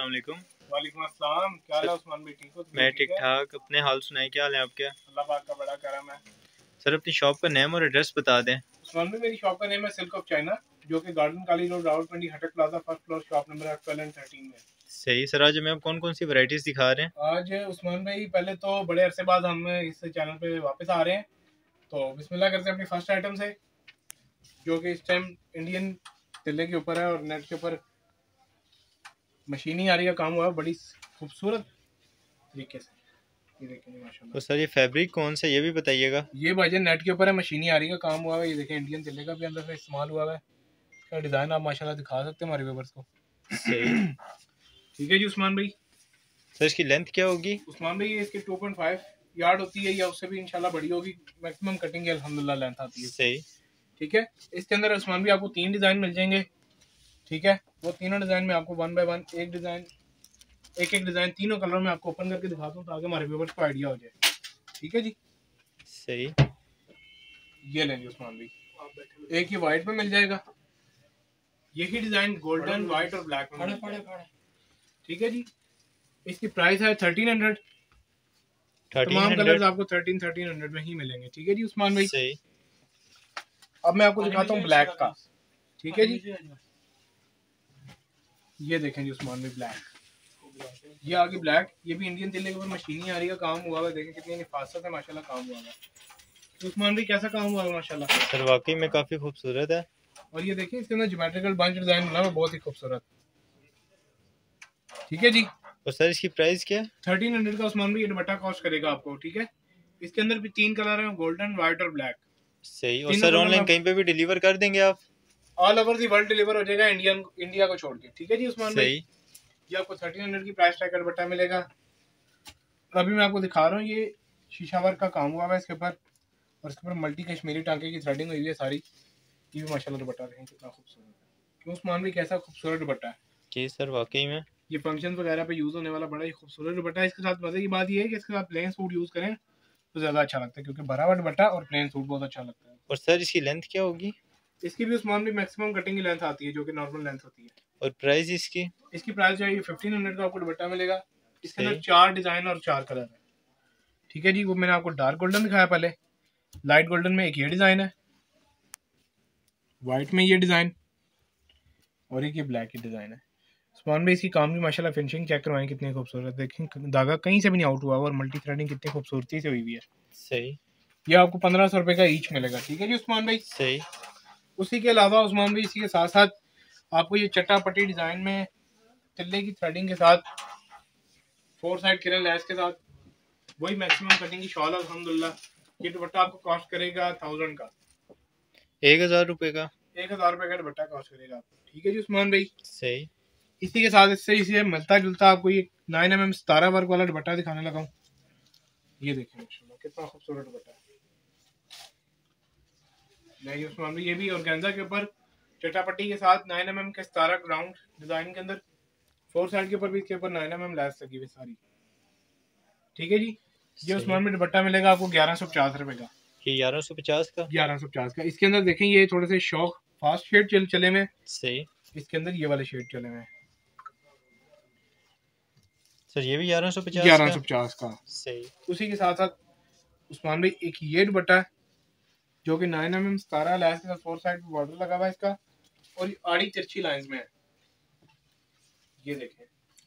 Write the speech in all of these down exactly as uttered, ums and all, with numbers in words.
वालेकुम। वालेकुम अस्सलाम। क्या हाल है उस्मान भाई, ठीक हो? मैं ठीक ठाक, अपने हाल सुनाए, क्या हाल है आपके? अल्लाह पाक का बड़ा करम है। सर अपनी शॉप का नेम और एड्रेस बता दें। उस्मान भाई मेरी शॉप का नेम है सिल्क ऑफ चाइना, जो कि गार्डन काली रोड रावलपिंडी हटक plaza first floor shop number twelve and thirteen में। सही सर, आज हमें आप कौन कौन सी वैरायटीज दिखा रहे हैं? आज उस्मान भाई पहले तो बड़े अरसे बाद हम इस चैनल पे वापस आ रहे हैं, तो बिस्मिल्लाह करते हैं अपनी फर्स्ट आइटम से, जो कि इस टाइम इंडियन तिल्ले के ऊपर है और नेट के ऊपर मशीनी आरी का काम हुआ है बड़ी खूबसूरत तरीके से। ये देखें माशाल्लाह। तो सर ये फैब्रिक कौन सा ये भी बताइएगा। ये भाईजान नेट के ऊपर है, मशीनी आरी का काम हुआ है। ये देखें इंडियन तिल्ले का भी अंदर से इस्तेमाल हुआ है। इसका डिज़ाइन आप माशाल्लाह दिखा सकते हैं हमारे व्यूअर्स को। सही ठीक है जी उस्मान भाई। सर इसकी लेंथ क्या होगी? उस्मान भाई इसकी टू पॉइंट फाइव यार्ड होती है, या उससे भी इंशाल्लाह बड़ी होगी। मैक्सिमम कटिंग है अल्हम्दुलिल्लाह लेंथ आती है। सही ठीक है। इसके अंदर उस्मान भाई आपको तीन डिज़ाइन मिल जाएंगे। ठीक है, वो तीनों डिज़ाइन में आपको वन बाय वन एक डिज़ाइन एक एक डिज़ाइन तीनों कलर में आपको ओपन करके दिखाता हूँ, ताकि हमारे व्यूअर्स को आइडिया हो जाए। ठीक है जी। सही ये लेंगे उस्मान भाई, एक ही वाइट में मिल जाएगा, यही डिज़ाइन गोल्डन वाइट और ब्लैक में। ठीक है जी। इसकी प्राइस है थर्टीन हंड्रेड। तमाम कलर्स आपको थर्टीन थर्टीन हंड्रेड में ही मिलेंगे। ठीक है जी उस्मान भाई। सही। अब मैं आपको दिखाता हूँ ब्लैक का। ठीक है जी। ये देखें जी उस्मान भाई ब्लैक, ये आगे ब्लैक, ये भी इंडियन तिल्ले के ऊपर मशीनी आरी का काम हुआ है। देखें कितनी हिफाजत है माशाल्लाह काम हुआ है। तो उस्मान भाई कैसा काम हुआ है माशाल्लाह? सर वाकई में काफी खूबसूरत है। और ये देखिए इसके अंदर ज्योमेट्रिकल बंच डिजाइन बना है, बहुत ही खूबसूरत। ठीक है जी। और सर इसकी प्राइस क्या है? थर्टीन हंड्रेड का उस्मान भाई ये दुपट्टा कॉस्ट करेगा आपको। ठीक है। इसके अंदर भी तीन कलर है, गोल्डन व्हाइट और ब्लैक। सही। और सर ऑनलाइन कहीं पे भी डिलीवर कर देंगे आप? All over the world deliver हो जाएगा, इंडियन इंडिया को छोड़ के। ठीक है जी उस्मान भाई। ये आपको थर्टीन हंड्रेड की प्राइस टैग का दुपट्टा मिलेगा। अभी मैं आपको दिखा रहा हूँ, ये शीशा वर्क का काम हुआ है इसके ऊपर, और इसके ऊपर मल्टी कश्मीरी टांके की थ्रेडिंग हुई है सारी। ये भी माशाल्लाह दुपट्टा देखें कितना खूबसूरत है। क्यों उस्मान भाई कैसा खूबसूरत दुपट्टा है? जी सर वाकई में ये फंक्शन वगैरह पे यूज होने वाला बड़ा ही खूबसूरत दुपट्टा है। इसके साथ मजे की बात ये है कि इसके साथ प्लेन सूट यूज करें तो ज्यादा अच्छा लगता है, क्योंकि भरा हुआ दुपट्टा और प्लेन सूट बहुत अच्छा लगता है। और सर इसकी लेंथ क्या होगी? इसकी भी उस्मान भी मैक्सिमम कटिंग की लेंथ आती है, जो कि नॉर्मल लेंथ होती है। और प्राइस इसकी? इसकी प्राइस जो है फिफ्टीन हंड्रेड का आपको दुपट्टा मिलेगा। इसके अंदर चार डिजाइन और चार कलर है। ठीक है जी। वो मैंने आपको डार्क गोल्डन दिखाया पहले, लाइट गोल्डन में एक ये डिजाइन है, व्हाइट में ये डिजाइन, और एक ये ब्लैक की डिजाइन है। उस्मान भाई इसकी काम की माशाल्लाह फिनिशिंग चेक करवाएं कितनी खूबसूरत। देखें धागा कहीं से भी नहीं आउट हुआ, और मल्टी थ्रेडिंग कितनी खूबसूरती से हुई हुई है। सही। ये आपको पंद्रह सौ रुपए का ईच मिलेगा। ठीक है जी उस्मान भाई। सही। उसी के अलावा उस्मान भाई इसी के साथ साथ आपको ये चट्टा पट्टी डिजाइन में तिल्ले की थ्रेडिंग के साथ फोर साइड किरण लैस के साथ वही मैक्सिमम कटिंग की शॉल है अल्हम्दुलिल्लाह। ये दुपट्टा आपको कॉस्ट करेगा थाउजेंड का, एक हजार रुपए का। एक हजार रुपए का दुपट्टा कॉस्ट करेगा आपको। ठीक है जी उस्मान भाई। सही। इसी के साथ इससे इसी मिलता जुलता आपको ये नाइन एम एम सतारा वर्क वाला दुपट्टा दिखाने लगा हूँ। ये देखिए माशाल्लाह कितना खूबसूरत दुपट्टा है। नहीं उस्मान भाई ये भी ऑर्गेन्जा के ऊपर चटापट्टी के साथ नाइन एम एम के सतारा ग्राउंड डिजाइन के अंदर फोर साइड के ऊपर भी इसके ऊपर नाइन एम एम लैस लगी हुई सारी। ठीक है जी। ये उस्मान में दुपट्टा मिलेगा आपको ग्यारह सौ पचास रुपए का। ये ग्यारह सौ पचास का? ग्यारह सौ पचास का। इसके अंदर देखें ये थोड़े से शौक फास्ट शेड चल चले में। सही। इसके अंदर ये वाले शेड चले में। सर ये भी ग्यारह सौ पचास ग्यारह सौ पचास का। सही। उसी के साथ साथ उस्मान भाई एक ये दुपट्टा है, जो कि नाइन एम एम सतारा लैस के साथ फोर साइड पे बॉर्डर लगा हुआ है इसका, और ये आड़ी तिरछी लाइंस में है। ये देखें,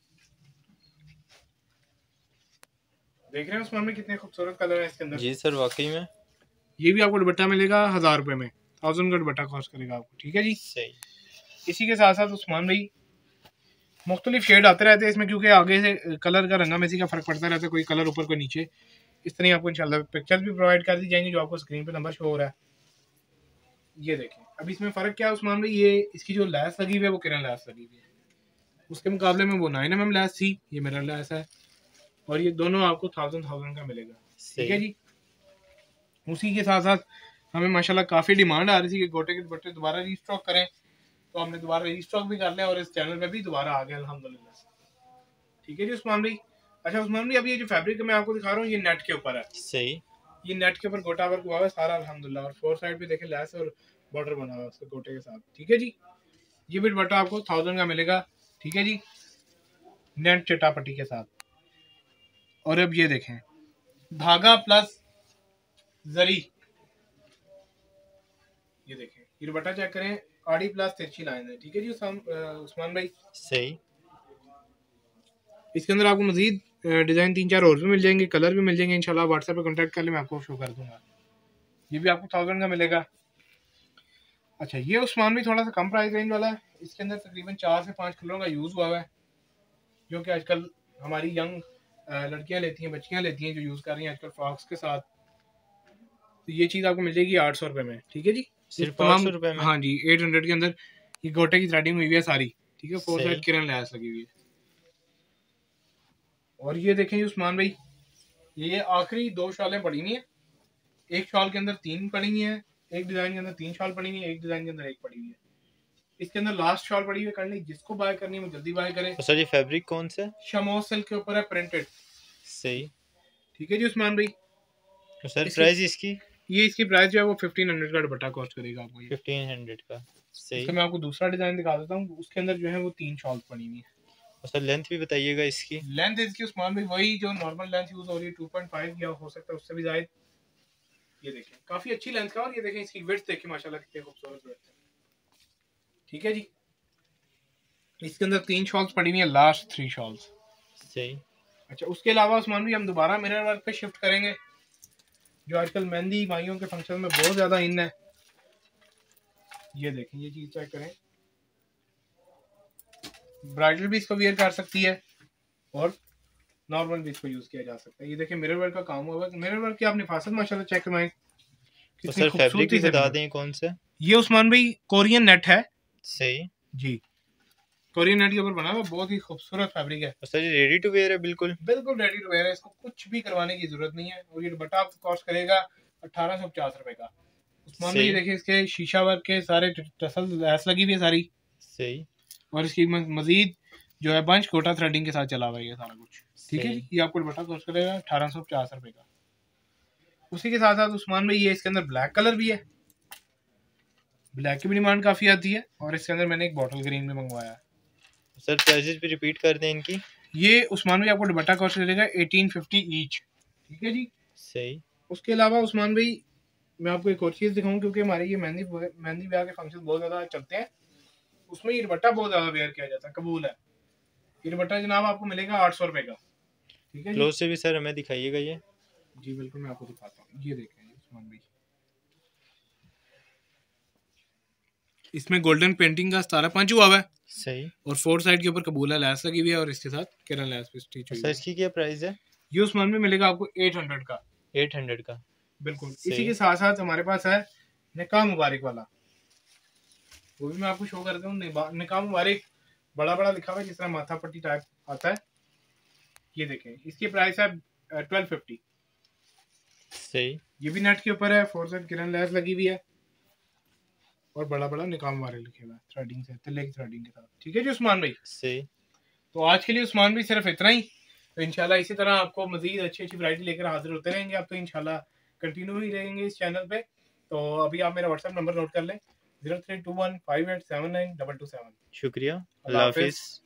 देख रहे हैं उस्मान में कितने खूबसूरत कलर है इसके अंदर। जी सर वाकई में। ये भी आपको दुपट्टा मिलेगा हजार रुपए में, थाउजेंड का दुपट्टा कॉस्ट करेगा आपको। ठीक है जी। सही। इसी के साथ साथ उस्मान भाई मुख्तलिफ शेड आते रहते हैं इसमें, क्योंकि आगे से कलर का रंगामेजी का फर्क पड़ता रहता है, कोई कलर ऊपर कोई नीचे। इस तरह आपको इंशाल्लाह पिक्चर्स भी प्रोवाइड कर दी जाएंगी, जो आपको स्क्रीन पे नंबर शो हो रहा है। ये देखें अब इसमें फ़र्क क्या है उस्मान भाई, ये इसकी जो लैस लगी हुई है वो किरण लैस लगी हुई है, उसके मुकाबले में वो नाइन एम एम लैस थी, ये मेरा लैस है, और ये दोनों आपको थाउजेंड थाउजेंड का मिलेगा। ठीक है जी। उसी के साथ साथ हमें माशाल्लाह काफ़ी डिमांड आ रही थी कि गोटे के दुपट्टे दोबारा रीस्टॉक करें, तो हमने दोबारा रीस्टॉक भी कर लिया और इस चैनल पे भी दोबारा आ गया अल्हम्दुलिल्लाह। ठीक है जी उस्मान भाई। अच्छा उस्मान भाई, अभी ये जो फैब्रिक मैं आपको दिखा रहा हूँ ये नेट के ऊपर है। सही। ये नेट के ऊपर गोटा वर्क हुआ है सारा अल्हम्दुलिल्लाह, और फोर साइड पे देखें लैस और बॉर्डर बना हुआ है उसके गोटे के साथ। ठीक है जी। ये भी दुपट्टा आपको थाउजेंड का मिलेगा। ठीक है जी। नेट चटापट्टी के साथ। और अब ये देखें धागा प्लस जरी, ये देखें ये दुपट्टा चेक करें, आड़ी प्लस तिरछी लाइन है। ठीक है जी उस्मान भाई, सही। इसके अंदर आपको मजीद डिजाइन तीन चार और भी मिल जाएंगे, कलर भी मिल जाएंगे इंशाल्लाह। व्हाट्सएप पे कांटेक्ट कर ले, मैं आपको शो कर दूंगा। ये भी आपको थाउजेंड का मिलेगा। अच्छा ये उस्मान भी थोड़ा सा कम प्राइस रेंज वाला है, इसके अंदर तकरीबन चार से पाँच कलरों का यूज़ हुआ है, जो कि आजकल हमारी यंग लड़कियां लेती हैं, बच्चियां लेती हैं, जो यूज़ कर रही हैं आजकल फ्रॉक्स के साथ। तो ये चीज़ आपको मिल जाएगी आठ सौ रुपये में। ठीक है जी, सिर्फ आठ सौ रुपये में। हाँ जी, एट हंड्रेड के अंदर ये गोटे की थ्रेडिंग हुई हुई है सारी। ठीक है, फोर साइड किरण लैस लगी हुई है। और ये देखें उस्मान भाई, ये आखिरी दो शॉलें पड़ी हुई हैं, एक शॉल के अंदर तीन पड़ी हुई है, एक डिजाइन के अंदर तीन शॉल पड़ी हुई है, एक डिजाइन के अंदर एक पड़ी हुई है। इसके अंदर लास्ट शॉल पड़ी हुई है करनी, जिसको बाय करनी है वो जल्दी बाय करे। सर ये फैब्रिक कौन सा? शमोस सिल्क के ऊपर है, प्रिंटेड। सही। ठीक है जी उस्मान भाई। तो सर प्राइस इसकी? ये इसकी प्राइस जो है वो फिफ्टीन हंड्रेड का दुपट्टा कॉस्ट करेगा आपको। फिफ्टीन हंड्रेड का। सही। तो मैं आपको दूसरा डिजाइन दिखा देता हूँ, उसके अंदर जो है वो तीन शॉल पड़ी हुई है। और सर लेंथ भी बताइएगा इसकी। लेंथ इसकी उस्मान भाई वही जो नॉर्मल लेंथ यूज हो रही है, टू पॉइंट फाइव या हो सकता है उससे भी ज्यादा। ये देखें काफी अच्छी लेंथ का, और ये देखें इसकी विड्थ देखिए माशाल्लाह कितनी खूबसूरत विड्थ है। ठीक है जी, इसके अंदर तीन शॉल्स पड़ी हुई है, लास्ट थ्री शॉल्स। सही। अच्छा उसके अलावा उस्मान भी हम दोबारा मिरर वर्क पे शिफ्ट करेंगे, जो आजकल मेहंदी माइयों के फंक्शन में बहुत ज्यादा इन है। ये देखें ये चीज चेक करें, ब्राइडल भी इसको वियर कर सकती है और नॉर्मल भी इसको यूज किया जा सकता है। ये देखें मिरर वर्क का काम हुआ है, मिरर वर्क की आपने फासत माशाल्लाह चेक करवाएं। तो सर फैब्रिक भी बता दें कौन सा? ये उस्मान भाई कोरियन नेट है। सही जी, कोरियन नेट के ऊपर बना हुआ, बहुत ही खूबसूरत फैब्रिक है। तो सर ये रेडी टू वेयर है? बिल्कुल बिल्कुल रेडी टू वेयर है, इसको कुछ भी करवाने की जरूरत नहीं है। और ये दुपट्टा आपको कॉस्ट करेगा अठारह सौ पचास रुपए का। उस्मान भाई देखिए इसके शीशा वर्क के सारे टसल लैस लगी हुई है सारी। सही। और इसकी मजीद जो है बंच कोटा थ्रेडिंग के साथ चला हुआ है ये सारा कुछ। ठीक है, ये आपको दुपट्टा कॉस्ट करेगा अठारह सौ पचास रुपए का। उसी के साथ साथ उस्मान भाई ये इसके अंदर ब्लैक कलर भी है, ब्लैक की भी डिमांड काफी आती है। और इसके अंदर मैंने एक बॉटल ग्रीन में मंगवाया है। सर प्राइसेस भी रिपीट कर दें इनकी। ये उस्मान भाई आपको दुपट्टा कॉस्ट करेगा एटीन फिफ्टी ईच। ठीक है जी, सही। उसके अलावा उस्मान भाई मैं आपको एक और चीज़ दिखाऊं, क्योंकि हमारे ये मेहंदी मेहंदी ब्याह के फंक्शन बहुत ज़्यादा चलते हैं, उसमें ये दुपट्टा बहुत ज़्यादा वेयर किया जाता है, कबूल है। ये दुपट्टा जनाब आपको मिलेगा आठ सौ रुपये का। ठीक है, क्लोज से भी सर हमें दिखाइएगा ये। जी बिल्कुल, मैं आपको दिखाता हूँ। ये देखें उस्मान भाई, इसमें गोल्डन पेंटिंग का सितारा पंच हुआ है। सही। और फोर साइड के ऊपर कबूला लैस लगी हुई है, और इसके साथ किरण लैस भी स्टिच हुई है। सर इसकी क्या प्राइस है? ये उस्मान में मिलेगा आपको एट हंड्रेड का। एट हंड्रेड का बिल्कुल। इसी के साथ साथ हमारे पास है निकाह मुबारक वाला, वो भी मैं आपको शो करता हूँ। निकाह मुबारक बड़ा बड़ा लिखा हुआ है, जिस तरह माथा पट्टी टाइप आता है। ये देखें इसकी प्राइस है ट्वेल्व फिफ्टी। सही। ये भी नेट के ऊपर है, फोर साइड किरण लैस लगी हुई है, और बड़ा बड़ा निकाह मुबारक लिखे हुआ है थ्रेडिंग से, तिले की थ्रेडिंग के साथ। ठीक है जी उस्मान भाई। सही। तो आज के लिए उस्मान भाई सिर्फ इतना ही। तो इंशाल्लाह इसी तरह आपको मजीद अच्छी अच्छी वैरायटी लेकर हाजिर होते रहेंगे। आप तो इंशाल्लाह कंटिन्यू ही रहेंगे इस चैनल पे। तो अभी आप मेरा व्हाट्सएप नंबर नोट कर लें, zero three two one five eight seven nine double two seven. शुक्रिया, अल्लाह हाफिज़।